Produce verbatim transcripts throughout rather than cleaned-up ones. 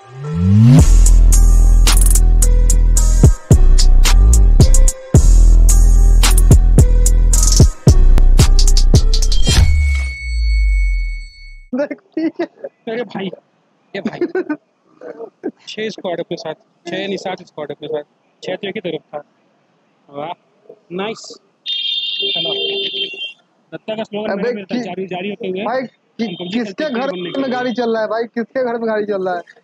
अरे भाई ये भाई छह स्क्वाड अपने साथ, छह नहीं सात स्क्वाड अपने साथ, छह तो एक ही तरफ था। वाह नाइस। चलो दत्ता का स्लोगन मेरे मेरे जारी जारी होते हुए भाई कि, किसके घर में गाड़ी चल रहा है भाई, किसके घर में गाड़ी चल रहा है?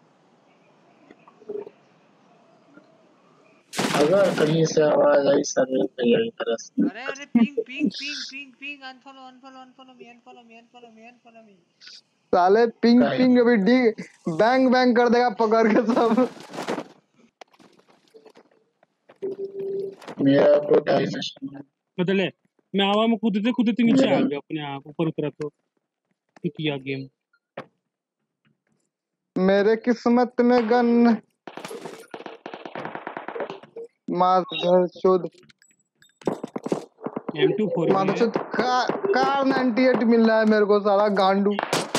अगर कहीं से आवाज आई सर यही तरह से। अरे अरे ping ping ping ping ping unfollow unfollow unfollow me unfollow me unfollow me unfollow me. साले पिंग पिंग अभी डी बैंग बैंग कर देगा पकड़ के सब। मेरा को डाइजेशन बदले मैं हवा में कूदते कूदते नीचे आ गया, अपने आप ऊपर उतरा तो किया गेम। मेरे किस्मत में गन माधर चोद एम टू फोर माधर चोद का, कार नाइंटी एट मिल रहा है मेरे को साला गांडू।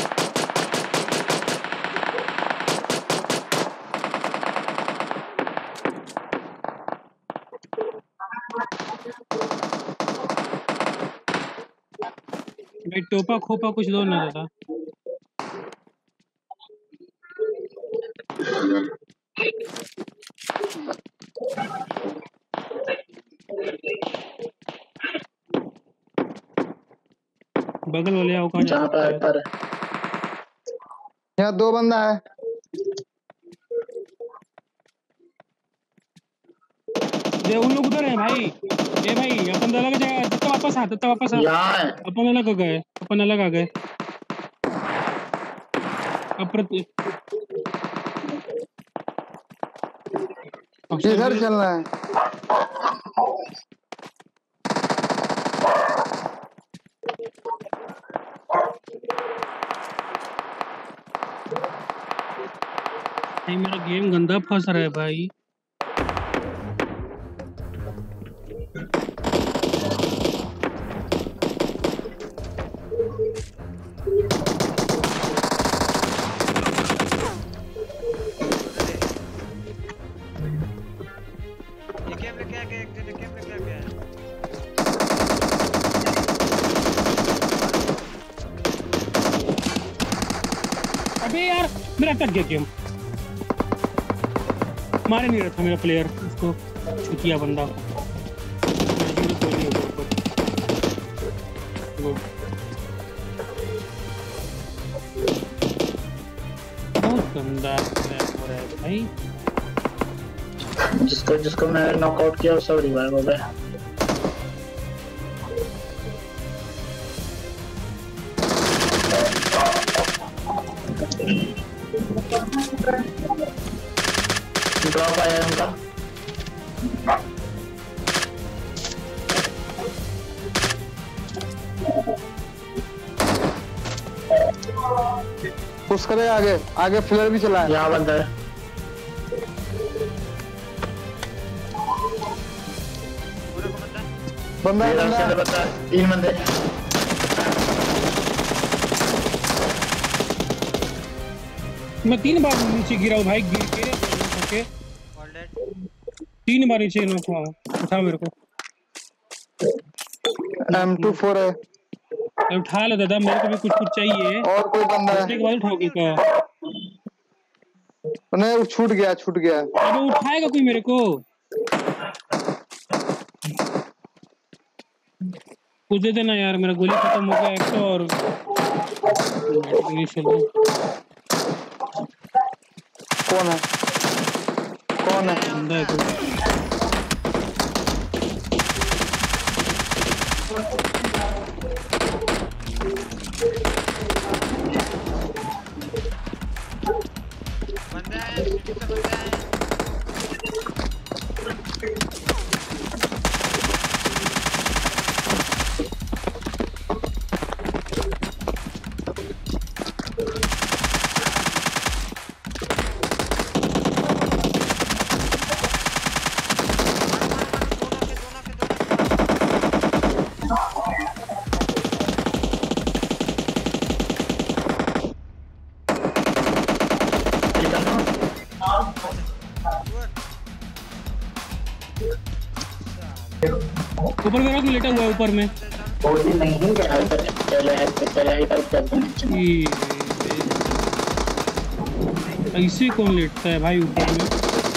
भाई टोपा खोपा कुछ दो ना दादा। बगल वाले आओ कहाँ जा रहे हैं? यहाँ दो बंदा है। ये उन लोग उधर है भाई। ये भाई अपन अलग जगह, दत्ता वापस आ, दत्ता वापस आ। अपन अलग हो गए, अपन अलग आ गए। किधर चलना है? नहीं मेरा गेम गंदा फंस रहा है भाई। अबे यार मेरा अटक गया गेम, मारे नहीं रहा था मेरा प्लेयर उसको, छुटिया बंदा को। बहुत गंदा हो रहा है भाई। जिसको जिसको मैं नॉकआउट किया सब रिवाइव हो गए। ड्रॉप आया उनका। पुश करे आगे, आगे फ्लेयर भी चला है। यहाँ बंदा है, बंदा है, बंदा है, बंदा है, तीन बंदे। मैं तीन बार नीचे गिरा हूँ भाई, गिर के ओके तीन बार नीचे नॉक हुआ हूँ। उठा मेरे को एम टू फोर है। उठा लो दादा, मेरे को भी कुछ कुछ चाहिए। और कोई बंदा है? एक बार उठाओगे क्या? नहीं छूट गया, छूट गया। अबे उठाएगा कोई मेरे को? कुछ दे देना यार, मेरा गोली खत्म हो गया एक तो, और कौन है? कौन है? बंदा है कोई। बंदा है, बंदा है। ऊपर वेयर हाउस में लेटा हुआ है ऊपर में। ऐसे कौन लेटता है भाई ऊपर में?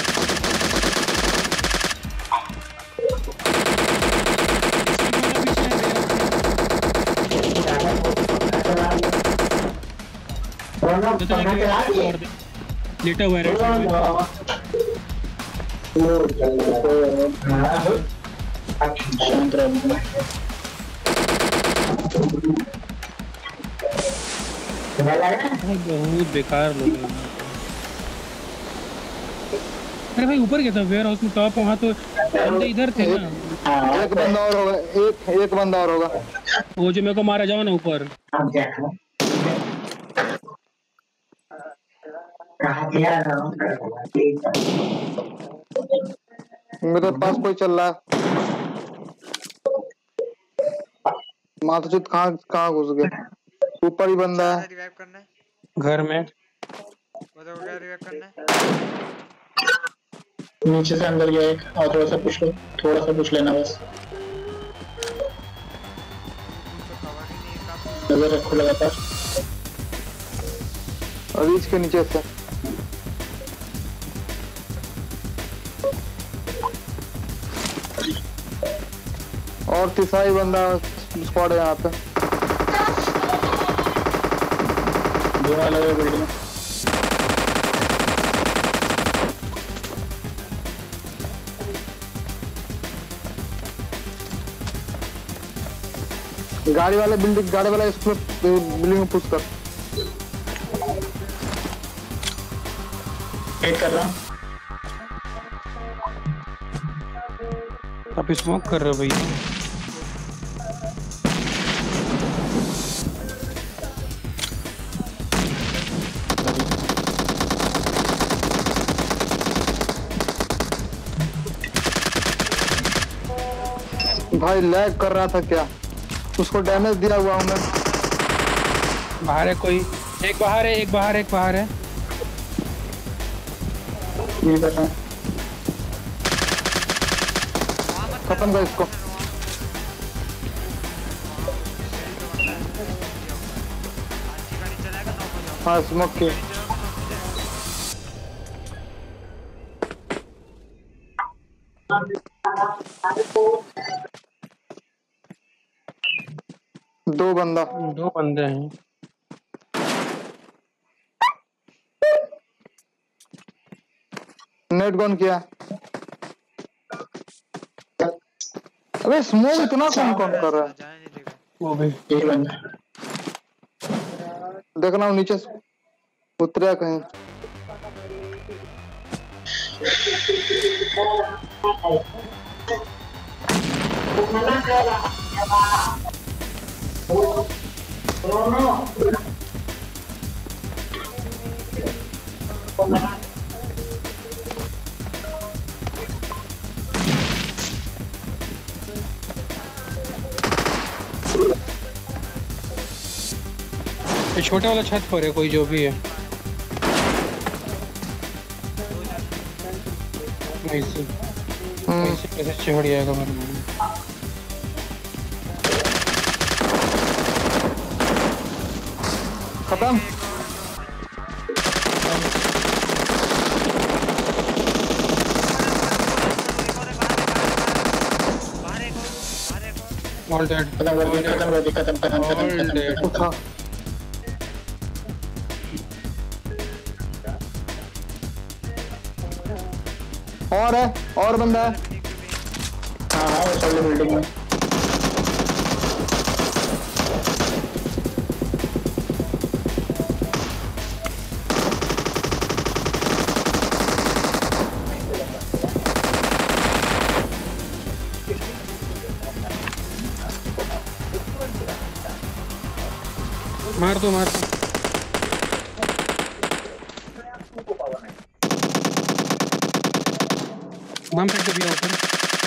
लेटा हुआ है राइट साइड में। बहुत बेकार लोग हैं। अरे भाई ऊपर क्या था वेयर हाउस में टॉप? वहाँ तो बंदे इधर थे ना। एक बंदा और होगा, एक एक बंदा और होगा। वो जो मेरे को मारा, जाओ ना ऊपर। मेरे पास कोई चल रहा है। माथुचित कहाँ कहाँ घुस गए? ऊपर ही बंदा है। रिवाइव करना है घर में। बताओ क्या रिवाइव करना है? नीचे से अंदर गया एक, और थोड़ा सा पुश लो, थोड़ा सा पुश लेना बस। तो कवर ही नहीं है, कहाँ पुश नजर रखो लगातार। रीच के नीचे से। और तीसरा ही बंदा स्क्वाड है यहाँ पे। धुआं लगा बिल्डिंग। गाड़ी वाले बिल्डिंग गाड़ी वाला इसको बिल्डिंग में पुश कर। वेट कर रहा हूँ। आप स्मोक कर रहे हो भैया? भाई लैग कर रहा था क्या? उसको डैमेज दिया हुआ हूँ मैं। बाहर है कोई? एक बाहर है, एक बाहर है, एक बाहर है। ये कर रहा हूँ। खत्म कर इसको। हाँ स्मोक की। दो बंदा दो बंदे हैं। नेट गन किया। अबे स्मोक इतना कौन कौन कर रहा है? जाने नहीं देगा। वो भी एक बंदा। देखना हूँ नीचे से उतरा कहीं। ये छोटा वाला छत पर है कोई जो भी है। ऐसे ऐसे कैसे चढ़ जाएगा मेरे में? खत्म। All dead. खत्म कर दिया, खत्म कर दिया, खत्म खत्म खत्म All खत्म dead. उठा। और है, और बंदा है। हाँ हाँ वो चल बिल्डिंग में। मार दो मार दो। बम फेंक दो भैया ऊपर।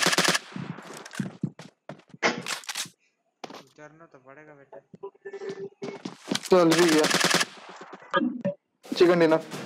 उतरना तो पड़ेगा बेटा। चल भी गया चिकन डिनर।